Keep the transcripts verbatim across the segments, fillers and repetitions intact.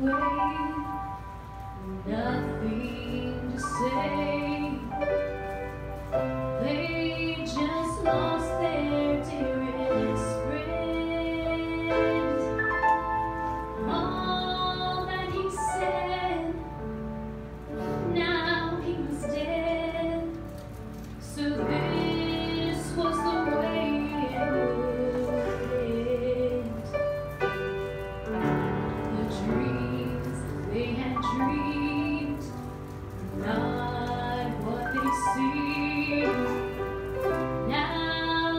away, nothing to say. They just lost their dearest friend. All that he said, now he was dead. So this was the way it would end. The dreams they had dreamed were not what they seemed. Now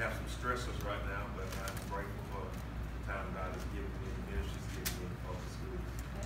have some stressors right now, but I'm grateful for the time God has given me, the ministry's given me in public school.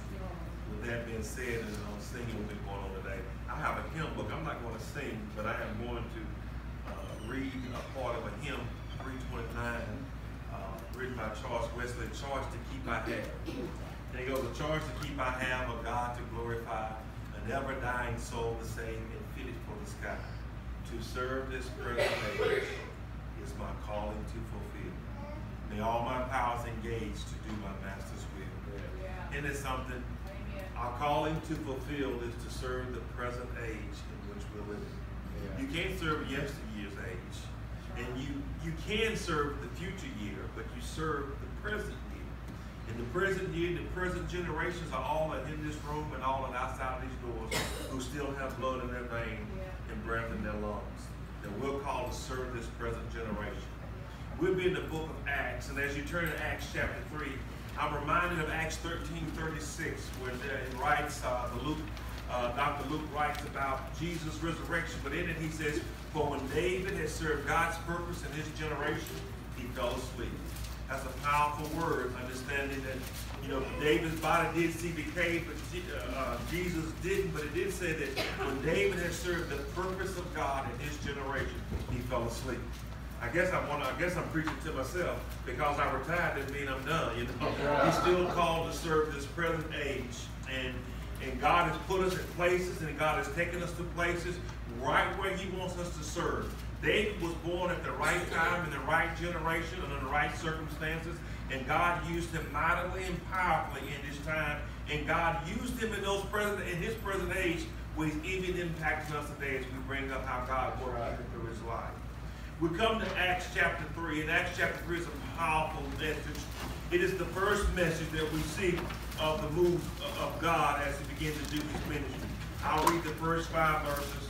With that being said, and I'm singing will be going on today. I have a hymn book. I'm not going to sing, but I am going to uh, read a part of a hymn, three twenty-nine, uh, written by Charles Wesley, Charge to Keep I Have. And it goes, a charge to keep I have, a God to glorify, a never-dying soul to save, and fitted for the sky. To serve this present age is my calling to fulfill. May all my powers engage to do my master's will. Yeah. Isn't it something? Amen. Our calling to fulfill is to serve the present age in which we're living. Yeah. You can't serve yesteryear's age. Right. And you, you can serve the future year, but you serve the present year. In the present year, the present generations are all in this room and all outside these doors who still have blood in their veins yeah. and breath in their lungs. That we're called to serve this present generation. We'll be in the book of Acts, and as you turn to Acts chapter three, I'm reminded of Acts thirteen thirty-six, where it writes, uh, the Luke, uh, Doctor Luke writes about Jesus' resurrection, but in it he says, for when David had served God's purpose in his generation, he fell asleep. That's a powerful word, understanding that, you know, David's body did see decay, but uh, Jesus didn't. But it did say that when David had served the purpose of God in his generation, he fell asleep. I guess I want. I guess I'm preaching to myself because I retired doesn't mean I'm done. You know, he's still called to serve this present age, and and God has put us in places, and God has taken us to places right where He wants us to serve. David was born at the right time, in the right generation, and in the right circumstances, and God used him mightily and powerfully in his time, and God used him in those present, in his present age, where He's even impacting us today as we bring up how God worked right. through His life. We come to Acts chapter three, and Acts chapter three is a powerful message. It is the first message that we see of the move of God as He begins to do His ministry. I'll read the first five verses.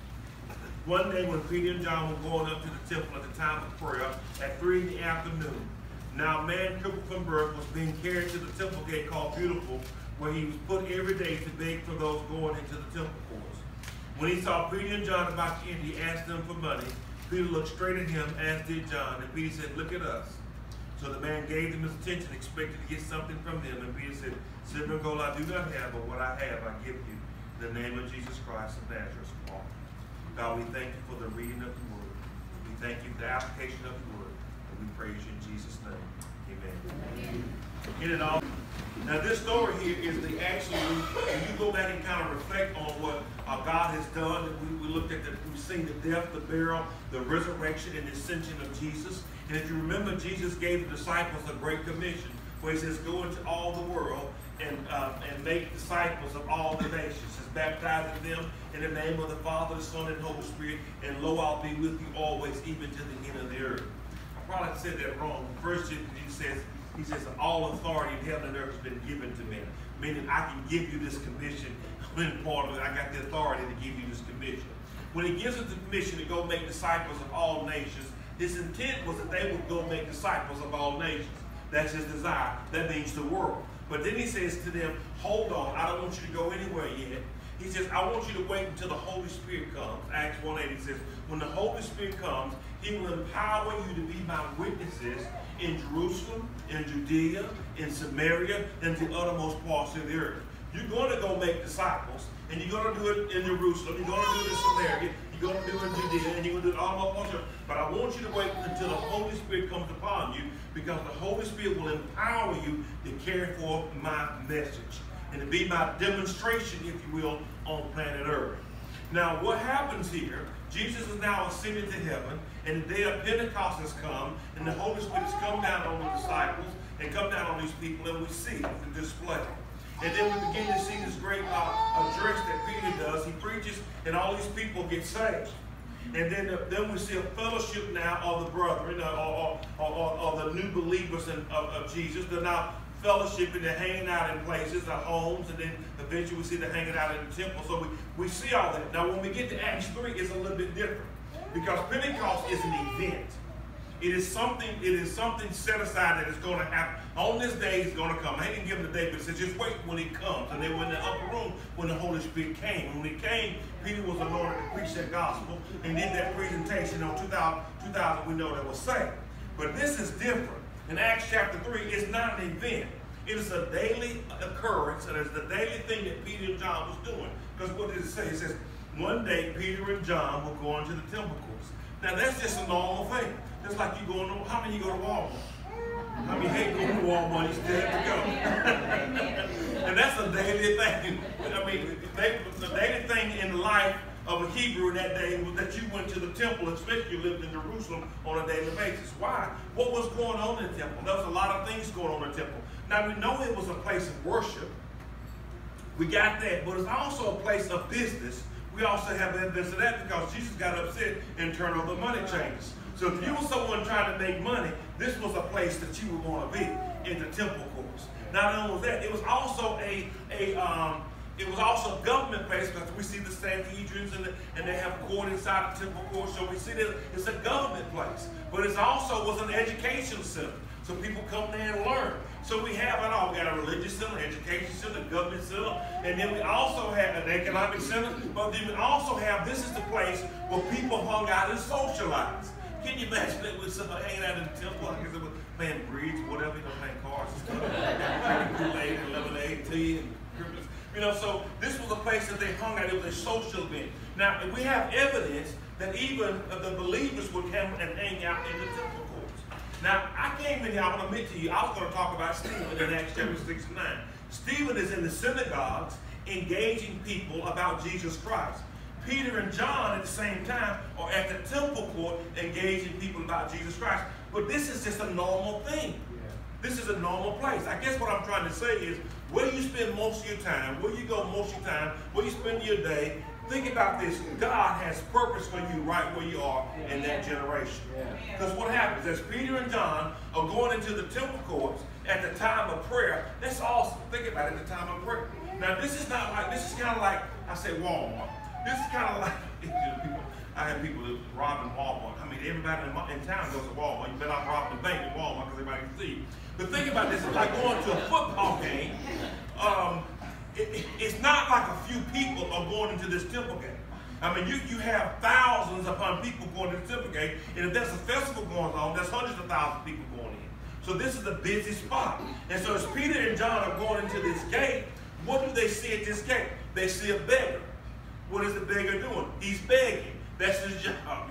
One day when Peter and John were going up to the temple at the time of prayer at three in the afternoon, now a man crippled from birth was being carried to the temple gate called Beautiful, where he was put every day to beg for those going into the temple courts. When he saw Peter and John about to enter, he asked them for money. Peter looked straight at him, as did John, and Peter said, look at us. So the man gave them his attention, expected to get something from them, and Peter said, silver and gold I do not have, but what I have I give you. In the name of Jesus Christ of Nazareth, walk. God, we thank you for the reading of the word. We thank you for the application of the word. And we praise you in Jesus' name. Amen. Amen. In it all. Now this story here is the actual, when you go back and kind of reflect on what uh, God has done, and we, we looked at the, we've seen the death, the burial, the resurrection, and the ascension of Jesus. And if you remember, Jesus gave the disciples a great commission, where He says, go into all the world and uh, and make disciples of all the nations, is baptizing them in the name of the Father, the Son, and Holy Spirit, and lo, I'll be with you always, even to the end of the earth. I probably said that wrong. First, He says, He says, all authority in heaven and earth has been given to me, meaning I can give you this commission. Importantly, I got the authority to give you this commission. When He gives us the commission to go make disciples of all nations, His intent was that they would go make disciples of all nations. That's His desire. That means the world. But then He says to them, hold on, I don't want you to go anywhere yet. He says, I want you to wait until the Holy Spirit comes. Acts one eight, He says, when the Holy Spirit comes, He will empower you to be my witnesses in Jerusalem, in Judea, in Samaria, and the uttermost parts of the earth. You're going to go make disciples, and you're going to do it in Jerusalem, you're going to do it in Samaria, you're going to do it in Judea, and you're going to do it all over the earth. But I want you to wait until the Holy Spirit comes upon you, because the Holy Spirit will empower you to carry forth my message and to be my demonstration, if you will, on planet Earth. Now, what happens here, Jesus is now ascended to heaven, and the day of Pentecost has come, and the Holy Spirit has come down on the disciples and come down on these people, and we see the display. And then we begin to see this great uh, address that Peter does. He preaches, and all these people get saved. And then, uh, then we see a fellowship now of the brethren, uh, or, or, or, or the new believers in, of, of Jesus. They're now fellowshipping, they're hanging out in places, their homes, and then eventually we see they're hanging out in the temple. So we, we see all that. Now when we get to Acts three, it's a little bit different, because Pentecost is an event. It is something, it is something set aside that is going to happen. On this day, it's going to come. I didn't give them the date, but it said just wait when it comes. And they were in the upper room when the Holy Spirit came. When it came, Peter was anointed to preach that gospel and did that presentation on two thousand, two thousand we know that was saved. But this is different. In Acts chapter three, it's not an event. It is a daily occurrence, and it's the daily thing that Peter and John was doing. Because what does it say? It says, one day Peter and John will go into the temple courts. Now that's just a normal thing. Just like you go to, how many you go to Walmart? How many hate going to Walmart? You still have to go. And that's a daily thing. I mean, they, the daily thing in the life of a Hebrew in that day was that you went to the temple, especially you lived in Jerusalem on a daily basis. Why? What was going on in the temple? There was a lot of things going on in the temple. Now we know it was a place of worship. We got that, but it's also a place of business. We also have evidence of that because Jesus got upset and turned over money changers. So if you were someone trying to make money, this was a place that you would want to be, in the temple courts. Not only was that, it was also a, a um, it was also a government place because we see the Sanhedrins and, the, and they have court inside the temple court. So we see that it's a government place. But it also was an education center. So people come there and learn. So we have it all. We got a religious center, education center, government center, and then we also have an economic center. But then we also have, this is the place where people hung out and socialized. Can you imagine that with somebody hanging out in the temple? I guess it was playing bridge, whatever, you know, playing cards and stuff. Kool-Aid and lemonade, tea and Christmas. You know, so this was a place that they hung out. It was a social event. Now, we have evidence that even the believers would come and hang out in the temple courts. Now, I came in here, I want to admit to you, I was going to talk about Stephen in Acts chapter six and nine. Stephen is in the synagogues engaging people about Jesus Christ. Peter and John at the same time are at the temple court engaging people about Jesus Christ. But this is just a normal thing. Yeah. This is a normal place. I guess what I'm trying to say is, where you spend most of your time, where you go most of your time, where you spend your day, think about this. God has purpose for you right where you are yeah. in that generation. Because yeah. what happens is Peter and John are going into the temple courts at the time of prayer. That's awesome. Think about it, at the time of prayer. Now this is not like, this is kind of like, I say Walmart. This is kind of like, you know, people, I have people that robbing Walmart. I mean, everybody in, in town goes to Walmart. You better not rob the bank in Walmart because everybody can see. But think about this, it's like going to a football game. Um, it, it, it's not like a few people are going into this temple game. I mean, you, you have thousands upon people going to the temple gate, and if there's a festival going on, there's hundreds of thousands of people going in. So this is a busy spot. And so as Peter and John are going into this gate, what do they see at this gate? They see a beggar. What is the beggar doing? He's begging. That's his job.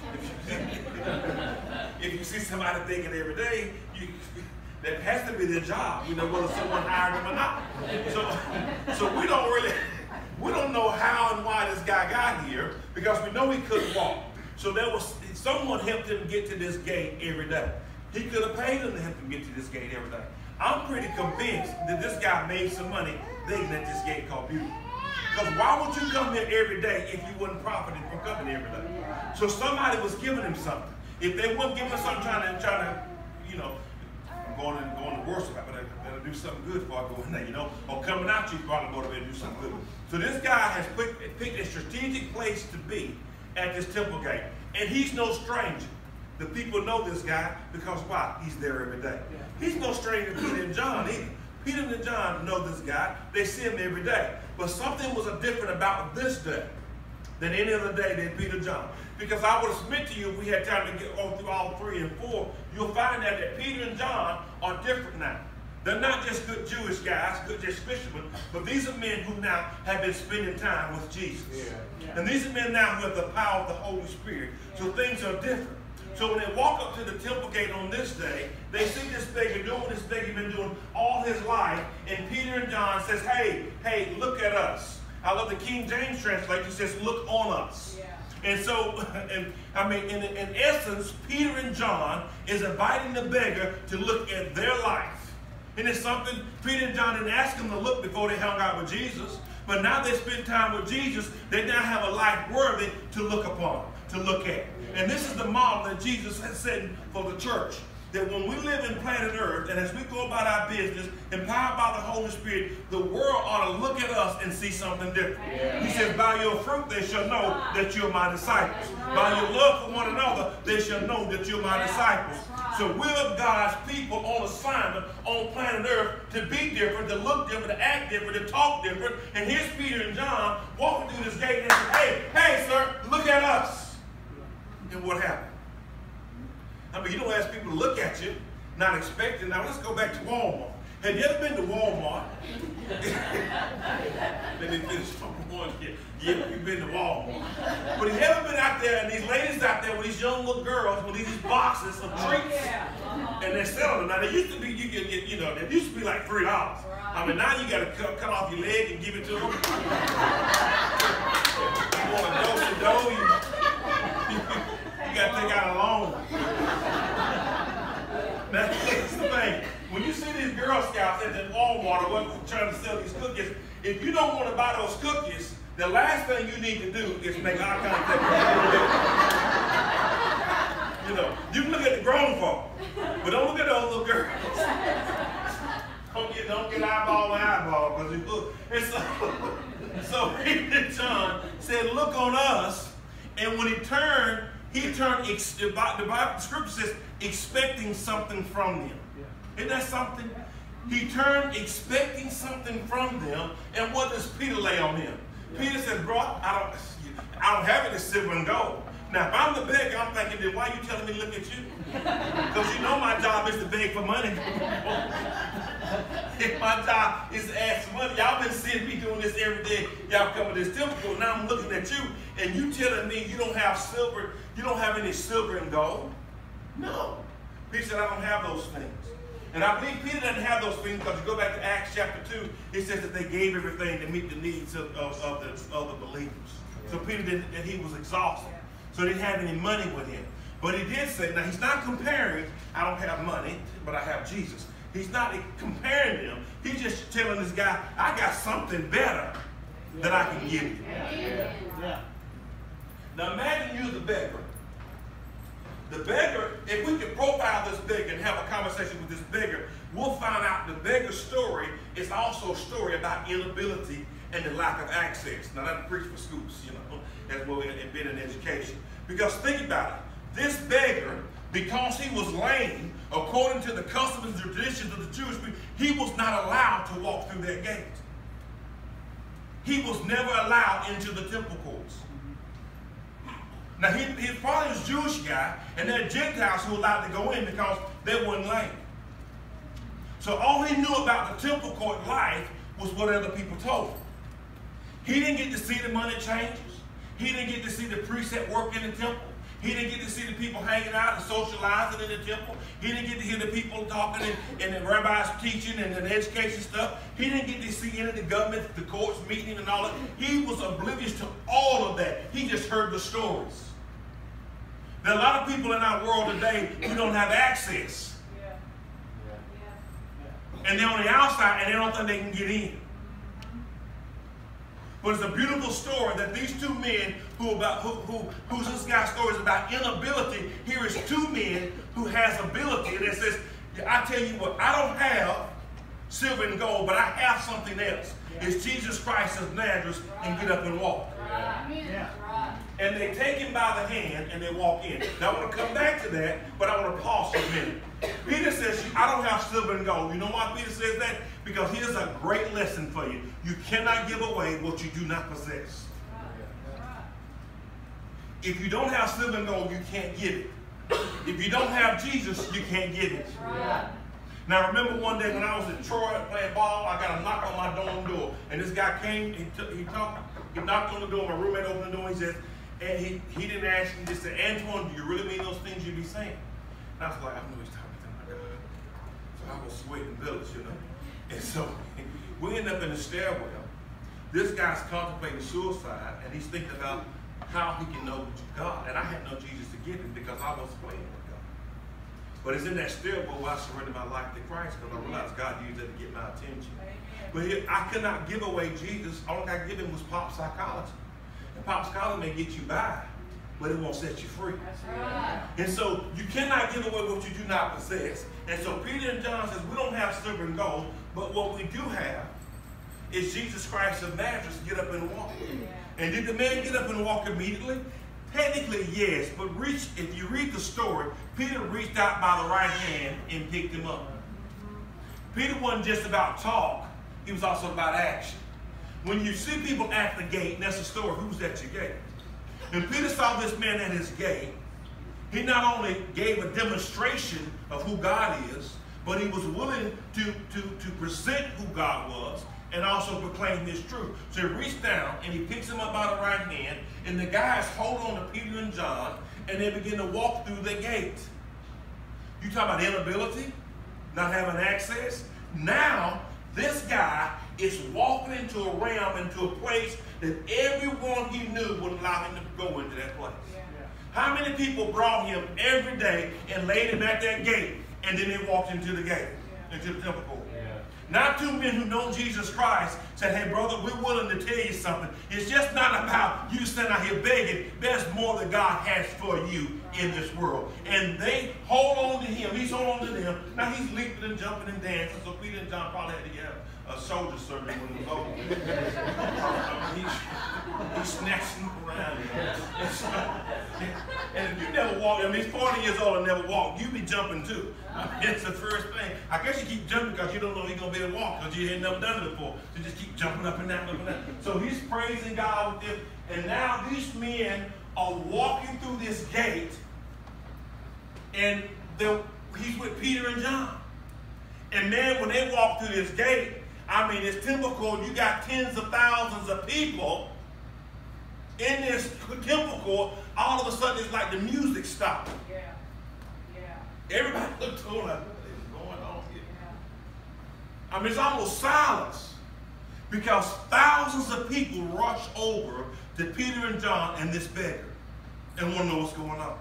If you see somebody begging every day, you, that has to be their job. You know, whether someone hired them or not. So, so we don't really, we don't know how and why this guy got here because we know he couldn't walk. So there was someone helped him get to this gate every day. He could have paid him to help him get to this gate every day. I'm pretty convinced that this guy made some money begging at this gate called Beauty. Because why would you come here every day if you wouldn't profiting from coming every day? So somebody was giving him something. If they wouldn't give him something, trying to, trying to, you know, I'm going to, going to worship, I better, better do something good before I go in there, you know, or coming out, you probably go to bed and do something good. So this guy has picked, picked a strategic place to be at this temple gate. And he's no stranger. The people know this guy because why? He's there every day. He's no stranger to Peter and John either. Peter and John know this guy. They see him every day. But something was different about this day than any other day than Peter and John. Because I would submit to you, if we had time to get all through all three and four, you'll find out that Peter and John are different now. They're not just good Jewish guys, good just fishermen, but these are men who now have been spending time with Jesus. Yeah. Yeah. And these are men now who have the power of the Holy Spirit. Yeah. So things are different. So when they walk up to the temple gate on this day, they see this beggar doing what this beggar been doing all his life. And Peter and John says, hey, hey, look at us. I love the King James translation. It says, look on us. Yeah. And so, and I mean, in, in essence, Peter and John is inviting the beggar to look at their life. And it's something Peter and John didn't ask him to look before they hung out with Jesus. But now they spend time with Jesus. They now have a life worthy to look upon, to look at. And this is the model that Jesus has set for the church. that when we live in planet Earth, and as we go about our business, empowered by the Holy Spirit, the world ought to look at us and see something different. Yeah. He says, by your fruit they shall know that you're my disciples. By your love for one another, they shall know that you're my disciples. So we're God's people on assignment on planet Earth to be different, to look different, to act different, to talk different. And here's Peter and John walking through this gate and say, hey, hey, sir, look at us. And what happened? I mean, you don't ask people to look at you, not expecting. Now, let's go back to Walmart. Have you ever been to Walmart? Let me finish one here. Yeah, you've been to Walmart. But have you ever been out there, and these ladies out there with these young little girls with these boxes of treats, oh, yeah. uh-huh. and they're selling them. Now, they used to be, you could get, you know, they used to be like three dollars. Right. I mean, now you got to cut, cut off your leg and give it to them. You want a dose of dough, you, you got to take out a loan. Now, here's the thing. When you see these Girl Scouts at the Walmart or what trying to sell these cookies, if you don't want to buy those cookies, the last thing you need to do is make eye contact with them. You know, you can look at the grown folk, but don't look at those little girls. Don't get, don't get eyeball to eyeball, because you look. And so, so Peter John said, look on us, and when he turned, he turned, the Bible, the scripture says, expecting something from them. Isn't that something? He turned expecting something from them, and what does Peter lay on him? Yeah. Peter said, bro, I don't, I don't have any silver and gold. Now, if I'm the beggar, I'm thinking, then why are you telling me to look at you? Because you know my job is to beg for money. If my job is to ask for money, y'all been seeing me doing this every day. Y'all come to this temple, now I'm looking at you, and you telling me you don't have silver, you don't have any silver and gold? No. Peter said, I don't have those things. And I believe Peter doesn't have those things because you go back to Acts chapter two, it says that they gave everything to meet the needs of, of, of, the, of the believers. So Peter didn't, and he was exhausted. So he didn't have any money with him. But he did say, now he's not comparing, I don't have money, but I have Jesus. He's not comparing them. He's just telling this guy, I got something better that I can give you. Yeah. Yeah. Now imagine you're the beggar. The beggar, if we could profile this beggar and have a conversation with this beggar, we'll find out the beggar's story is also a story about inability and the lack of access. Now that's preach for schools, you know, that's what we've been in education. Because think about it, this beggar, because he was lame, according to the customs and traditions of the Jewish people, he was not allowed to walk through that gate. He was never allowed into the temple courts. Now, he, he probably was a Jewish guy, and there are Gentiles who were allowed to go in because they weren't lame. So all he knew about the temple court life was what other people told him. He didn't get to see the money changers. He didn't get to see the priests at work in the temple. He didn't get to see the people hanging out and socializing in the temple. He didn't get to hear the people talking and, and the rabbis teaching and the education stuff. He didn't get to see any of the government, the courts meeting and all that. He was oblivious to all of that. He just heard the stories. There are a lot of people in our world today who don't have access. Yeah. Yeah. And they're on the outside and they don't think they can get in. But it's a beautiful story that these two men who about who, who who's this guy's story is about inability. Here is two men who has ability. And it says, I tell you what, I don't have silver and gold, but I have something else. Yeah. It's Jesus Christ of Nazareth, right. And get up and walk. Right. Yeah. Right. And they take him by the hand and they walk in. Now I want to come back to that, but I want to pause for a minute. Peter says, I don't have silver and gold. You know why Peter says that? Because here's a great lesson for you. You cannot give away what you do not possess. Right. Right. If you don't have silver and gold, you can't give it. If you don't have Jesus, you can't give it. Right. Now, I remember one day when I was in Troy playing ball, I got a knock on my dorm door. And this guy came, he, took, he, talked, he knocked on the door, my roommate opened the door, and he said, and he, he didn't ask me, he just said, Antoine, do you really mean those things you be saying? And I was like, I know he's talking to my God. So I was sweating bullets, you know. And so we end up in the stairwell. This guy's contemplating suicide, and he's thinking about how he can know God. And I had no Jesus to give him because I was playing with God. But it's in that stairwell where I surrendered my life to Christ because I realized God used it to get my attention. But here, I could not give away Jesus. All I could give him was pop psychology. And pop psychology may get you by, but it won't set you free. That's right. And so you cannot give away what you do not possess. And so Peter and John says, we don't have silver and gold, but what we do have is Jesus Christ of Nazareth. Get up and walk. Yeah. And did the man get up and walk immediately? Technically, yes, but reach, if you read the story, Peter reached out by the right hand and picked him up. Peter wasn't just about talk, he was also about action. When you see people at the gate, and that's the story, who's at your gate? And Peter saw this man at his gate. He not only gave a demonstration of who God is, but he was willing to, to, to present who God was and also proclaim his truth. So he reached down and he picks him up by the right hand, and the guys hold on to Peter and John, and they begin to walk through the gate. You talk about inability, not having access. Now, this guy is walking into a realm, into a place that everyone he knew wouldn't allow him to go into that place. Yeah. How many people brought him every day and laid him at that gate, and then they walked into the gate, Yeah. into the temple court? Yeah. Not two men who know Jesus Christ said, hey, brother, we're willing to tell you something. It's just not about you standing out here begging. There's more that God has for you in this world. And they hold on to him. He's holding on to them. Now he's leaping and jumping and dancing. So Peter and John probably had to get a soldier surgery when it was over. he's, he's snatching around. And, so, and if you never walk, I mean, he's forty years old and never walked, you be jumping too. It's the first thing. I guess you keep jumping because you don't know he's going to be able to walk because you ain't never done it before. So just keep jumping up and down, up and down. So he's praising God with them. And now these men are walking through this gate, and he's with Peter and John. And man, when they walk through this gate, I mean, it's temple court. You got tens of thousands of people in this temple court. All of a sudden, it's like the music stopped. Yeah. Yeah. Everybody looked on like, what is going on here? Yeah. I mean, it's almost silence because thousands of people rush over to Peter and John and this beggar and want to know what's going on.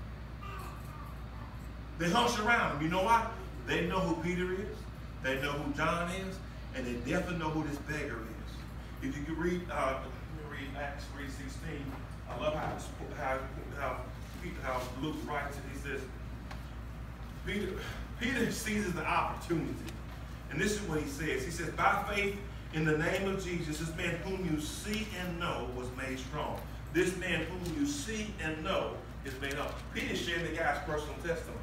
They hush around him. You know why? They know who Peter is. They know who John is. And they definitely know who this beggar is. If you could read, uh, let me read Acts three sixteen. I love how, how, how, how Luke writes it. He says, Peter, Peter seizes the opportunity. And this is what he says. He says, by faith in the name of Jesus, this man whom you see and know was made strong. This man whom you see and know is made up. Peter shared the guy's personal testimony.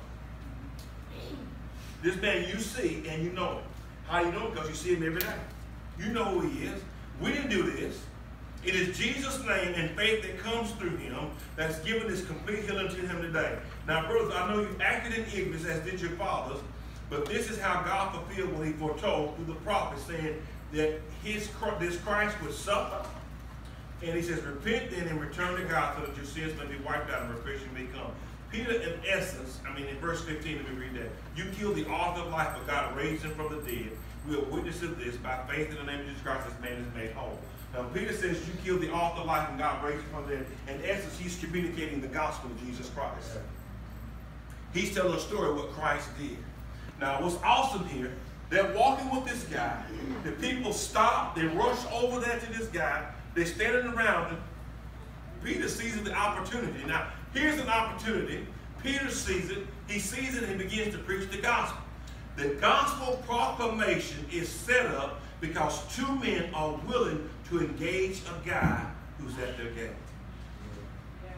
This man you see and you know him. How you know him? Because you see him every day. You know who he is. We didn't do this. It is Jesus' name and faith that comes through him that's given this complete healing to him today. Now, brothers, I know you acted in ignorance as did your fathers, but this is how God fulfilled what he foretold through the prophet, saying that his this Christ would suffer. And he says, repent then and return to God so that your sins may be wiped out and refreshing may come. Peter, in essence, I mean, in verse fifteen, let me read that. You killed the author of life, but God raised him from the dead. We are witnesses of this. By faith in the name of Jesus Christ, this man is made whole. Now, Peter says you killed the author of life, and God raised him from the dead. In essence, he's communicating the gospel of Jesus Christ. He's telling a story of what Christ did. Now, what's awesome here, they're walking with this guy. The people stop. They rush over there to this guy. They're standing around him. Peter seizes the opportunity. Now, here's an opportunity. Peter sees it. He sees it and he begins to preach the gospel. The gospel proclamation is set up because two men are willing to engage a guy who's at their gate. Yeah.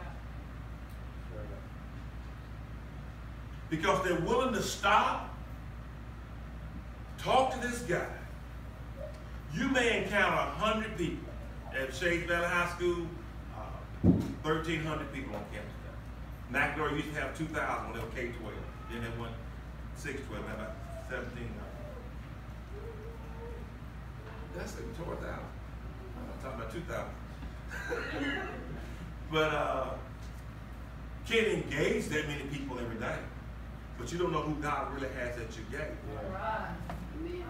Because they're willing to stop, talk to this guy. You may encounter one hundred people at Shades Valley High School, uh, thirteen hundred people on campus now. McElroy used to have two thousand when they were K twelve. Then they went six twelve, now about seventeen hundred. That's like four thousand. I'm talking about two thousand. But uh, can't engage that many people every day. But you don't know who God really has at your gate. All right. Amen.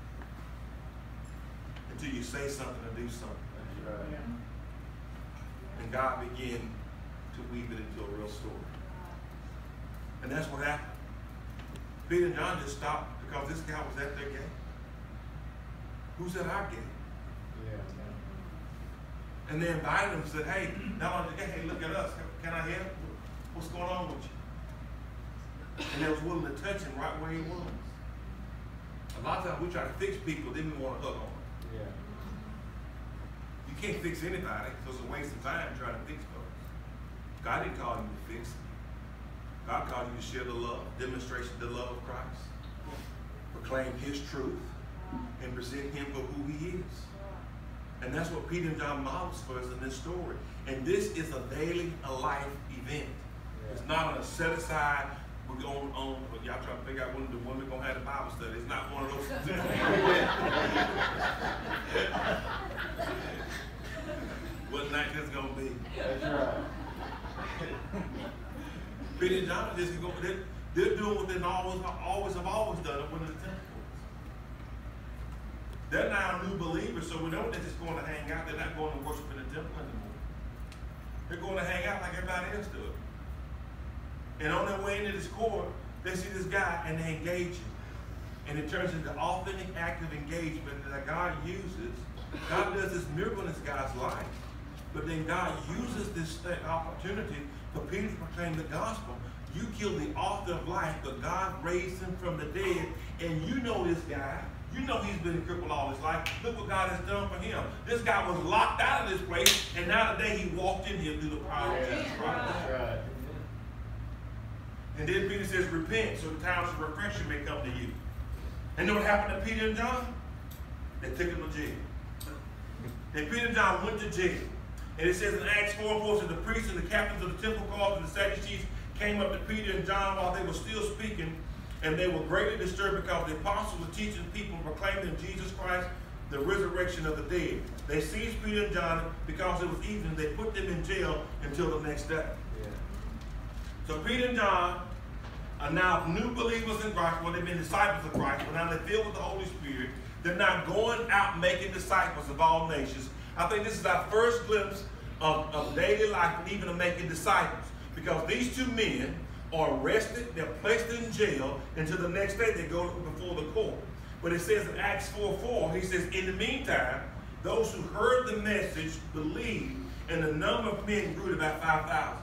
Until you say something or do something. Yeah. And God began to weave it into a real story. And that's what happened. Peter and John just stopped because this guy was at their gate. Who's at our gate? Yeah. And they invited him and said, hey, not only, hey, look at us. can I help? What's going on with you? And they was willing to touch him right where he was. A lot of times we try to fix people, then we want to hug on them. Yeah. You can't fix anybody, so it's a waste of time trying to fix folks. God didn't call you to fix them. God called you to share the love, demonstration of the love of Christ. Proclaim his truth and present him for who he is. And that's what Peter and John models for us in this story. And this is a daily, a life event. Yeah. It's not on a set aside, we're going on, y'all trying to figure out when the when we're going to have the Bible study. It's not one of those. What night this going to be? That's right. Peter and John, just go, they're, they're doing what they always, always have always done up in the temple. They're now new believers, so we know they're just going to hang out. They're not going to worship in the temple anymore. They're going to hang out like everybody else does. And on their way into this court, they see this guy and they engage him. And it turns into authentic, active engagement that God uses. God does this miracle in this guy's life. But then God uses this opportunity for Peter to proclaim the gospel. You killed the author of life, but God raised him from the dead. And you know this guy. You know he's been crippled all his life. Look what God has done for him. This guy was locked out of this place, and now today he walked in here through the power of Jesus Christ. That's right. And then Peter says, repent, so the times of refreshing may come to you. And know what happened to Peter and John? They took him to jail. And Peter and John went to jail. And it says in Acts four and four, so the priests and the captains of the temple guards and the Sadducees came up to Peter and John while they were still speaking, and they were greatly disturbed because the apostles were teaching people, proclaiming Jesus Christ, the resurrection of the dead. They seized Peter and John because it was evening. They put them in jail until the next day. Yeah. So Peter and John are now new believers in Christ. Well, they've been disciples of Christ, but now they're filled with the Holy Spirit. They're not going out making disciples of all nations. I think this is our first glimpse of, of daily life and even of making disciples. Because these two men are arrested, they're placed in jail, until the next day they go before the court. But it says in Acts four four, he says, in the meantime, those who heard the message believed, and the number of men grew to about five thousand.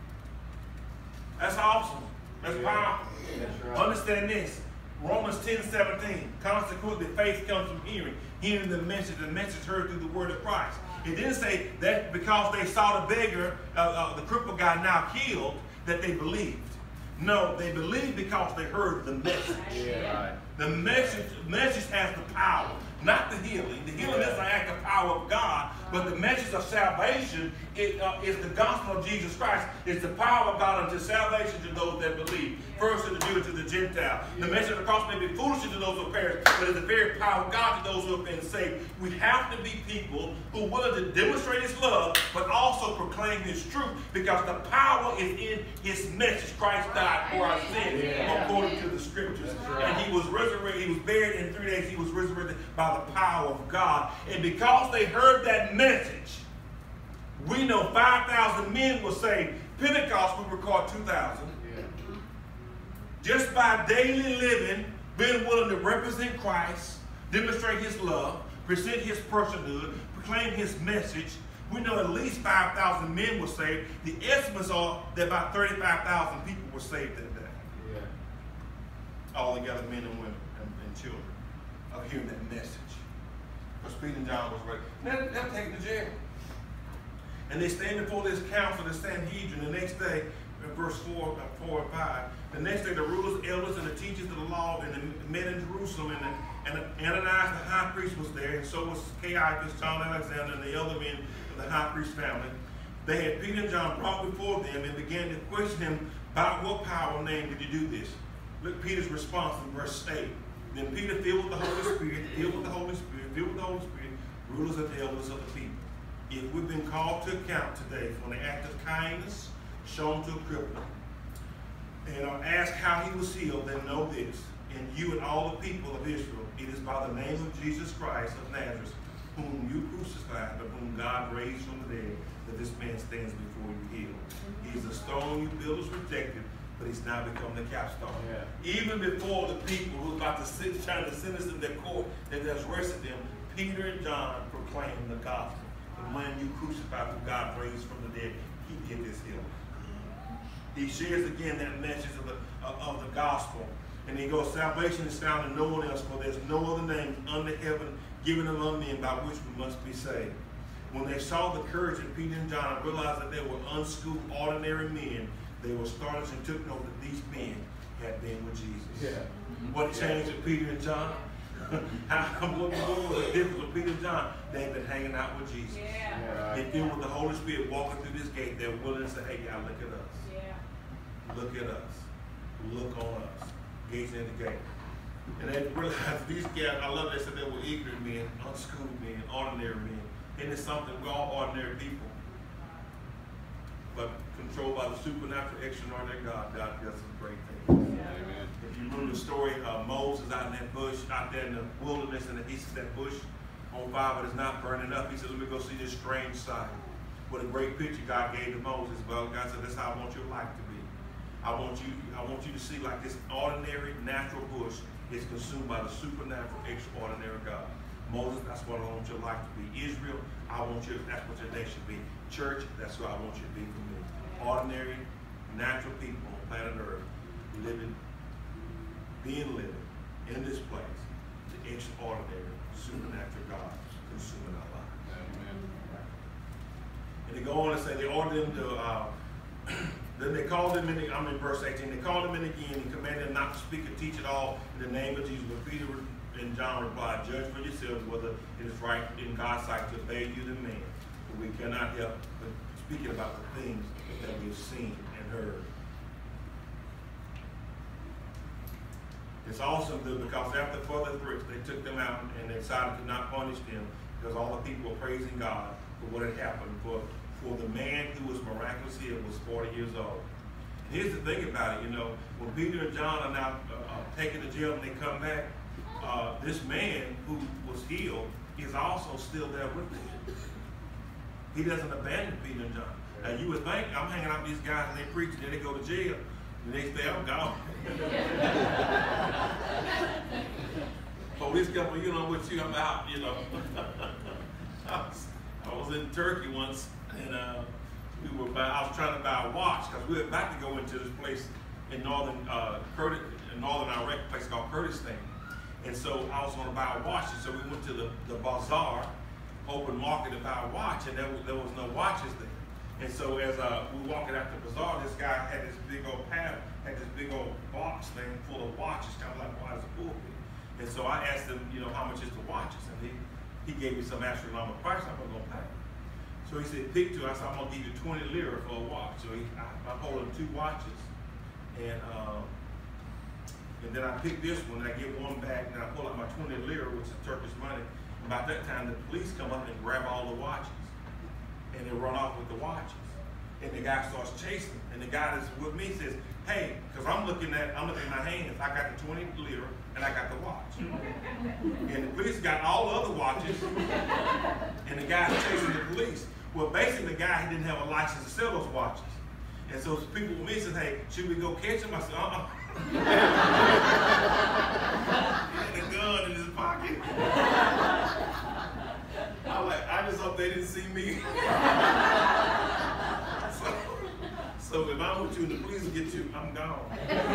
That's awesome. That's powerful. That's right. Understand this. Romans ten seventeen. Consequently, faith comes from hearing. Hearing the message, the message heard through the word of Christ. It didn't say that because they saw the beggar, uh, uh, the crippled guy now healed, that they believed. No, they believed because they heard the message. Yeah, right. The message, message has the power, not the healing. The healing is an act of power of God, but the message of salvation it, uh, is the gospel of Jesus Christ. It's the power of God unto salvation to those that believe. First to the Jew and to the Gentile. The message of the cross may be foolish to those who perish, but it's the very power of God to those who have been saved. We have to be people who are willing to demonstrate his love, but also proclaim his truth, because the power is in his message. Christ died for our sins, Yeah. according to the scriptures. Right. And he was resurrected, he was buried in three days, he was resurrected by the power of God. And because they heard that message, we know five thousand men were saved. Pentecost, we record two thousand. Yeah. Just by daily living, being willing to represent Christ, demonstrate his love, present his personhood, proclaim his message, we know at least five thousand men were saved. The estimates are that about thirty-five thousand people were saved that day. Yeah. All together, men and women and, and children, of hearing that message. Because Peter and John was ready. Now, they're taken to jail. And they stand before this council, the Sanhedrin, the next day, in verse four, uh, four and five. The next day, the rulers, elders, and the teachers of the law, and the men in Jerusalem, and, and Ananias, the high priest, was there, and so was Caiaphas, John Alexander, and the other men of the high priest family. They had Peter and John brought before them and began to question him, by what power and name did you do this? Look Peter's response in verse eight. Then Peter, filled with the Holy Spirit, filled with the Holy Spirit, filled with the Holy Spirit, rulers and elders of the people. If we've been called to account today for an act of kindness shown to a cripple, and are asked how he was healed, then know this, and you and all the people of Israel, it is by the name of Jesus Christ of Nazareth, whom you crucified, but whom God raised from the dead, that this man stands before you healed. He is a stone you builders rejected, but he's now become the capstone. Yeah. Even before the people who were about to sit, trying to sentence them to their court that has arrested them, Peter and John proclaimed the gospel. The man you crucified, who God raised from the dead, he did this healing. he shares again that message of the, of, of the gospel. And he goes, salvation is found in no one else, for there's no other name under heaven given among men by which we must be saved. When they saw the courage of Peter and John and realized that they were unschooled, ordinary men, they were astonished and took note that these men had been with Jesus. Yeah. What changed with Peter and John? How, what, what was the difference with Peter and John? They had been hanging out with Jesus. Yeah. Yeah. They filled with the Holy Spirit, walking through this gate. They're willing to say, hey, God, look at us. Yeah. Look at us. Look on us. Gazing at the gate. And they realized these guys, I love they said they were ignorant men, unschooled men, ordinary men. And it's something, we're all ordinary people. But controlled by the supernatural, extraordinary God, God does some great things. Yeah. Amen. If you remember the story, uh, Moses out in that bush, out there in the wilderness, and he sees that bush on fire, but it's not burning up. He said, let me go see this strange sight. What a great picture God gave to Moses. Well, God said, that's how I want your life to be. I want you, I want you to see like this ordinary natural bush is consumed by the supernatural, extraordinary God. Moses, that's what I want your life to be. Israel, I want you, that's what your day should be. Church, that's what I want you to be for me. Ordinary, natural people on planet Earth, living, being living in this place, the extraordinary, supernatural God consuming our lives. Amen. And they go on and say they ordered them to, uh, then they called him in, the, I'm in verse eighteen, they called him in again and commanded them not to speak or teach at all in the name of Jesus. But Peter and John replied, judge for yourselves whether it is right in God's sight to obey you than man. For we cannot help but speaking about the things that we've seen and heard. It's awesome though, because after further threats, they took them out and they decided to not punish them because all the people were praising God for what had happened. For, for the man who was miraculously healed was forty years old. And here's the thing about it, you know, when Peter and John are now uh, uh, taken to jail and they come back, uh, this man who was healed is also still there with them. He doesn't abandon Peter and John. Now you would think, I'm hanging out with these guys and they preach and then they go to jail. The next day I'm gone. Police come, you know, with you, I'm out, you know. I, was, I was in Turkey once and uh, we were buy, I was trying to buy a watch because we were about to go into this place in northern uh, Kurd, in northern Iraq, a place called Kurdistan. And so I was going to buy a watch, and so we went to the, the bazaar, open market to buy a watch, and there was, there was no watches there. And so as uh, we were walking out the bazaar, this guy had this big old pad, had this big old box thing full of watches, kind of like wide as a pulpit. And so I asked him, you know, how much is the watches? And he, he gave me some astronomical price I was going to pay. So he said, pick two. I said, I'm going to give you twenty lira for a watch. So he, I, I'm holding two watches. And um, and then I pick this one, and I get one back, and I pull out my twenty lira, which is Turkish money. And about that time, the police come up and grab all the watches. And they run off with the watches. And the guy starts chasing. And the guy that's with me says, hey, because I'm looking at, I'm looking at my hands. I got the twenty lira, and I got the watch. And the police got all the other watches, and the guy's chasing the police. Well, basically, the guy, he didn't have a license to sell those watches. And so people with me said, hey, should we go catch him? I said, uh-uh. He had a gun in his pocket. I like, I just hope they didn't see me. so, so if I'm with you and the police get you, I'm gone.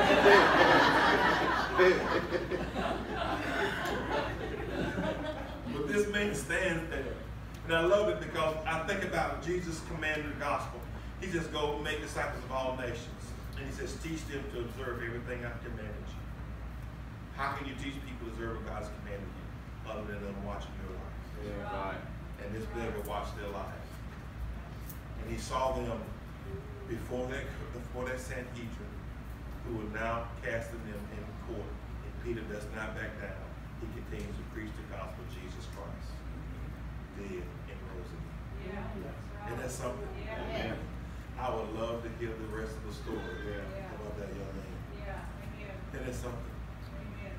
But this man stands there. And I love it because I think about Jesus commanded the gospel. He just go make disciples of all nations. And he says, teach them to observe everything I've commanded you. How can you teach people to observe what God's commanded you other than them watching your life? Yeah, right. And this beggar watched their lives. And he saw them before that, before that Sanhedrin, who were now casting them in court. And Peter does not back down. He continues to preach the gospel of Jesus Christ. Dead and rose again. Yeah, that's right. Isn't that something? Yeah. I would love to hear the rest of the story Yeah. about that young man. Yeah, amen. Isn't that something? Amen.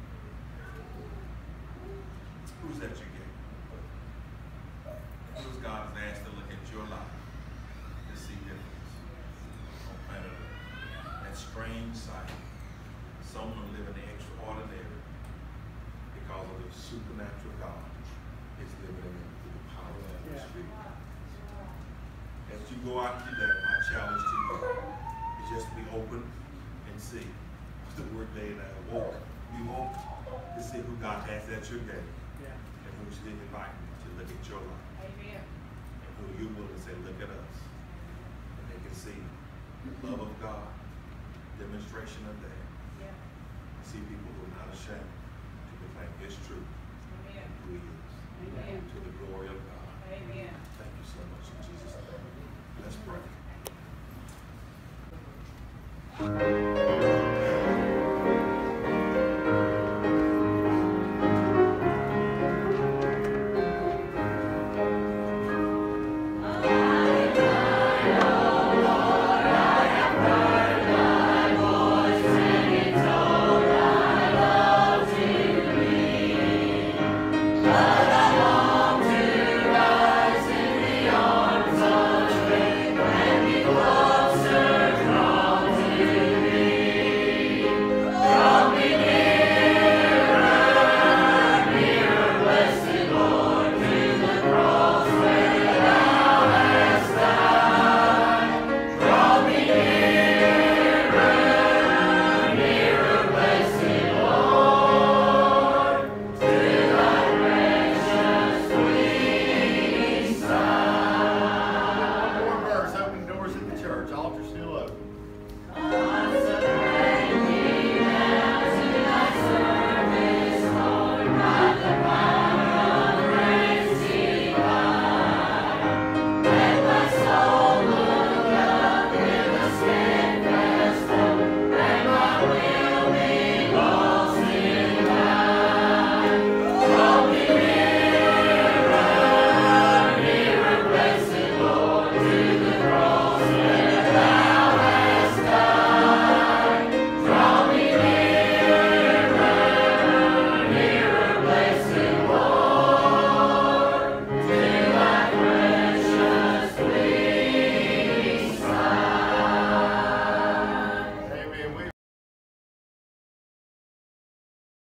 Who's that you get? Who's God has asked to look at your life to see difference on planet Earth? That strange sight. Someone living the extraordinary because of the supernatural God is living in them through the power of the Spirit. As you go out today, my challenge to you is just be open and see. The word day that I woke, be woke to see who God has at your gate. Yeah. And who's been inviting you to look at your life. Amen. And who you're willing to say, look at us. And they can see the love of God, demonstration of that. Yeah. See people who are not ashamed to proclaim His truth. Amen. Who He is. Amen. To the glory of God. Amen. Thank you so much in Jesus' name. Let's pray.